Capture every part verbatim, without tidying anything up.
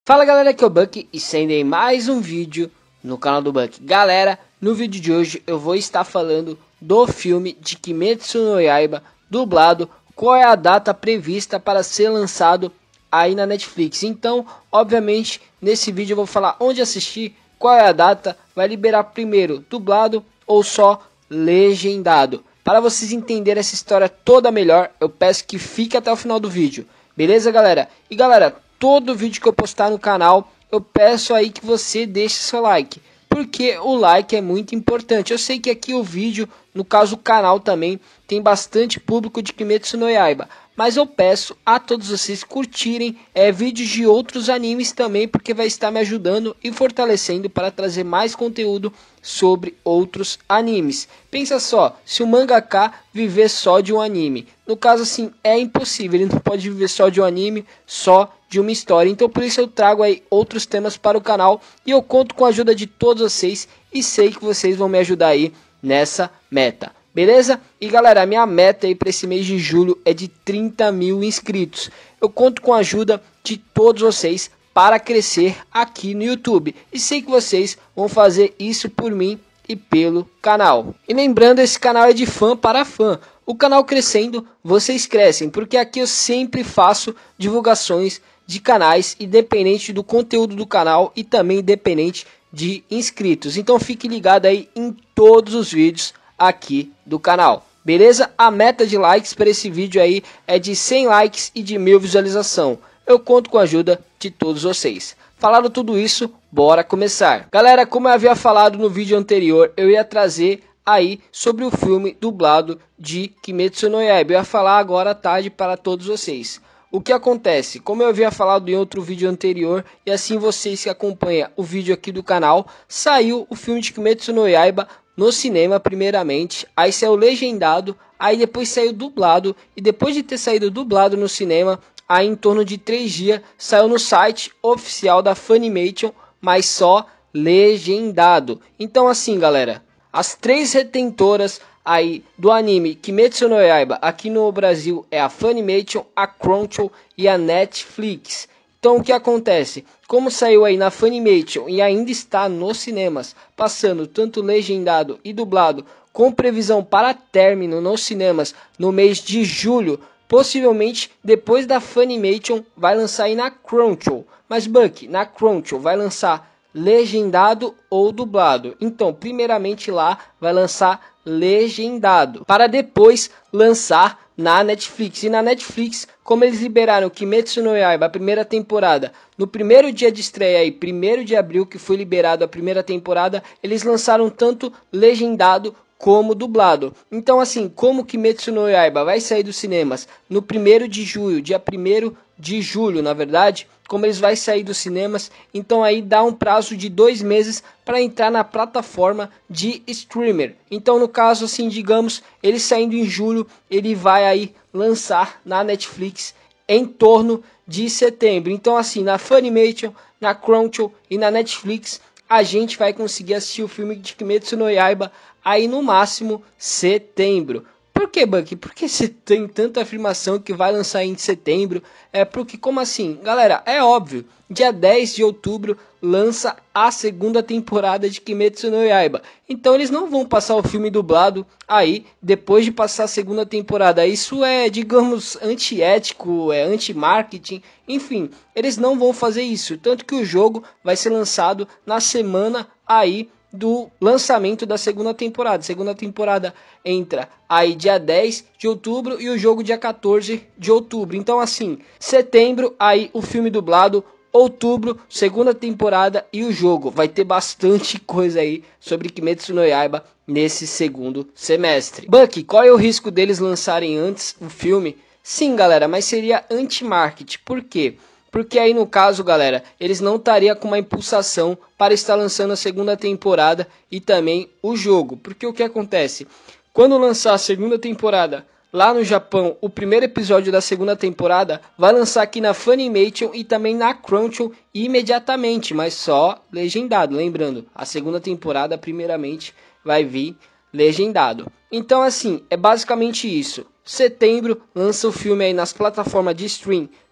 Fala galera, aqui é o Bucky e sendo aí mais um vídeo no canal do Bucky. Galera, no vídeo de hoje eu vou estar falando do filme de Kimetsu no Yaiba dublado, qual é a data prevista para ser lançado aí na Netflix. Então, obviamente, nesse vídeo eu vou falar onde assistir, qual é a data, vai liberar primeiro dublado ou só legendado. Para vocês entenderem essa história toda melhor, eu peço que fique até o final do vídeo. Beleza, galera? E galera, todo vídeo que eu postar no canal, eu peço aí que você deixe seu like, porque o like é muito importante. Eu sei que aqui o vídeo, no caso o canal também, tem bastante público de Kimetsu no Yaiba, mas eu peço a todos vocês curtirem é, vídeos de outros animes também, porque vai estar me ajudando e fortalecendo para trazer mais conteúdo sobre outros animes. Pensa só, se o mangaka viver só de um anime, no caso assim, é impossível, ele não pode viver só de um anime, só de uma história. Então por isso eu trago aí outros temas para o canal e eu conto com a ajuda de todos vocês e sei que vocês vão me ajudar aí nessa meta. Beleza? E galera, a minha meta aí para esse mês de julho é de trinta mil inscritos. Eu conto com a ajuda de todos vocês para crescer aqui no YouTube. E sei que vocês vão fazer isso por mim e pelo canal. E lembrando, esse canal é de fã para fã. O canal crescendo, vocês crescem. Porque aqui eu sempre faço divulgações de canais, independente do conteúdo do canal e também independente de inscritos. Então fique ligado aí em todos os vídeos aqui do canal, beleza? A meta de likes para esse vídeo aí é de cem likes e de mil visualização. Eu conto com a ajuda de todos vocês. Falado tudo isso, bora começar. Galera, como eu havia falado no vídeo anterior, eu ia trazer aí sobre o filme dublado de Kimetsu no Yaiba. Eu ia falar agora à tarde para todos vocês. O que acontece? Como eu havia falado em outro vídeo anterior, e assim vocês que acompanham o vídeo aqui do canal, saiu o filme de Kimetsu no Yaiba no cinema primeiramente, aí saiu legendado, aí depois saiu dublado, e depois de ter saído dublado no cinema, aí em torno de três dias, saiu no site oficial da Funimation, mas só legendado. Então assim galera, as três retentoras aí do anime Kimetsu no Yaiba aqui no Brasil é a Funimation, a Crunchyroll e a Netflix. Então o que acontece? Como saiu aí na Funimation e ainda está nos cinemas, passando tanto legendado e dublado, com previsão para término nos cinemas no mês de julho, possivelmente depois da Funimation vai lançar aí na Crunchyroll. Mas Bucky, na Crunchyroll vai lançar legendado ou dublado? Então, primeiramente lá vai lançar legendado, para depois lançar na Netflix. E na Netflix, como eles liberaram Kimetsu no Yaiba, a primeira temporada, no primeiro dia de estreia aí, primeiro de abril, que foi liberado a primeira temporada, eles lançaram tanto legendado como dublado. Então assim, como Kimetsu no Yaiba vai sair dos cinemas no primeiro de julho, dia primeiro de julho, na verdade, como eles vai sair dos cinemas, então aí dá um prazo de dois meses para entrar na plataforma de streamer. Então no caso assim, digamos, ele saindo em julho, ele vai aí lançar na Netflix em torno de setembro. Então assim, na Funimation, na Crunchyroll e na Netflix, a gente vai conseguir assistir o filme de Kimetsu no Yaiba aí no máximo setembro. Por que, Bucky? Porque você tem tanta afirmação que vai lançar em setembro? É porque, como assim? Galera, é óbvio, dia dez de outubro lança a segunda temporada de Kimetsu no Yaiba. Então eles não vão passar o filme dublado aí depois de passar a segunda temporada. Isso é, digamos, antiético, é anti-marketing, enfim, eles não vão fazer isso. Tanto que o jogo vai ser lançado na semana aí do lançamento da segunda temporada. Segunda temporada entra aí dia dez de outubro e o jogo dia quatorze de outubro. Então assim, setembro aí o filme dublado, outubro, segunda temporada e o jogo. Vai ter bastante coisa aí sobre Kimetsu no Yaiba nesse segundo semestre. Bucky, qual é o risco deles lançarem antes o filme? Sim, galera, mas seria anti-marketing. Por quê? Porque aí no caso, galera, eles não estariam com uma impulsação para estar lançando a segunda temporada e também o jogo. Porque o que acontece? Quando lançar a segunda temporada lá no Japão, o primeiro episódio da segunda temporada vai lançar aqui na Funimation e também na Crunchyroll imediatamente, mas só legendado. Lembrando, a segunda temporada primeiramente vai vir legendado. Então assim, é basicamente isso. Setembro lança o filme aí nas plataformas de stream,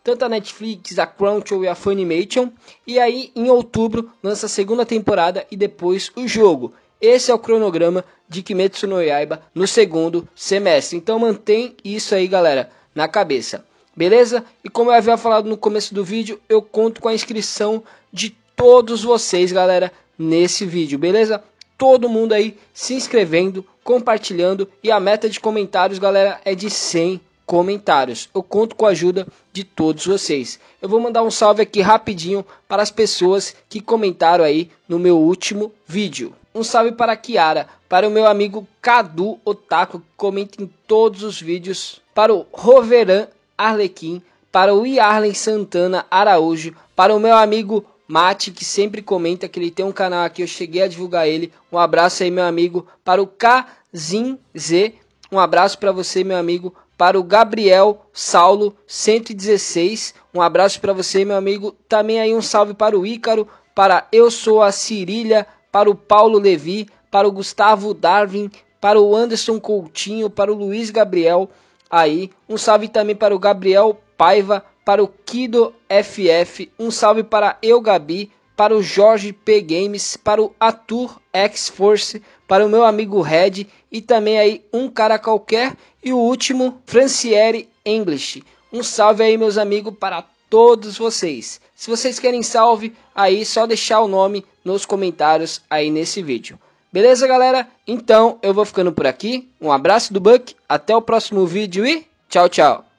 tanto a Netflix, a Crunchyroll e a Funimation. E aí em outubro lança a segunda temporada e depois o jogo. Esse é o cronograma de Kimetsu no Yaiba no segundo semestre. Então mantém isso aí, galera, na cabeça. Beleza? E como eu havia falado no começo do vídeo, eu conto com a inscrição de todos vocês, galera, nesse vídeo. Beleza? Todo mundo aí se inscrevendo, compartilhando. E a meta de comentários, galera, é de cem comentários. Eu conto com a ajuda de todos vocês. Eu vou mandar um salve aqui rapidinho para as pessoas que comentaram aí no meu último vídeo. Um salve para a Kiara, para o meu amigo Cadu Otaku, que comenta em todos os vídeos, para o Roveran Arlequim, para o Yarlen Santana Araújo, para o meu amigo Mate, que sempre comenta, que ele tem um canal aqui, eu cheguei a divulgar ele. Um abraço aí, meu amigo. Para o Kazin Z, um abraço para você, meu amigo. Para o Gabriel Saulo cento e dezesseis, um abraço para você, meu amigo. Também aí um salve para o Ícaro, para Eu Sou a Cirília, para o Paulo Levi, para o Gustavo Darwin, para o Anderson Coutinho, para o Luiz Gabriel. Aí, um salve também para o Gabriel Paiva, para o Kido F F, um salve para Eu Gabi, para o Jorge P Games, para o Atur X Force, para o meu amigo Red e também aí um cara qualquer e o último Franciere English. Um salve aí, meus amigos, para todos vocês. Se vocês querem salve, aí só deixar o nome nos comentários aí nesse vídeo. Beleza, galera? Então eu vou ficando por aqui. Um abraço do Buck, até o próximo vídeo e tchau, tchau.